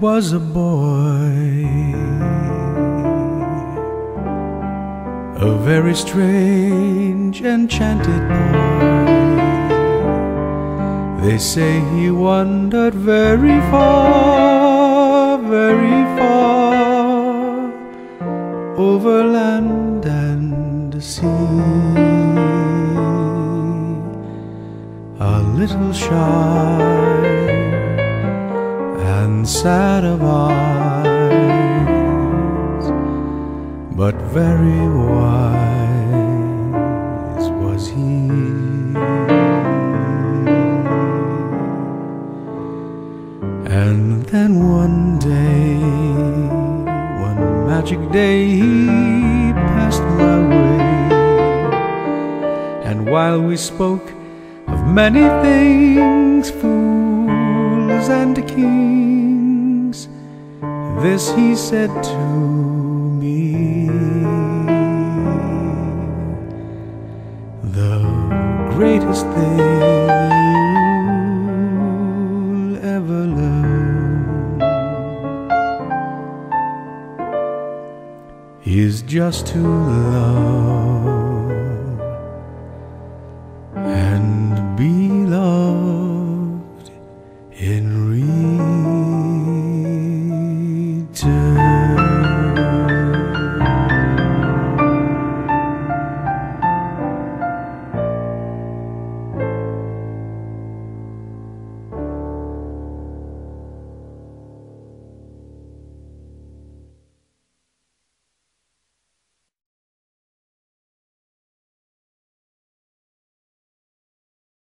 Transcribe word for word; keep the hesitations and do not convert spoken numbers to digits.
was a boy, a very strange, enchanted boy. They say he wandered very far, very far, over land and sea. A little shy and sad of eyes, but very wise was he. And then one day, one magic day, he passed my way. And while we spoke of many things, fools and kings, this he said to me: the greatest thing you'll ever learn is just to love.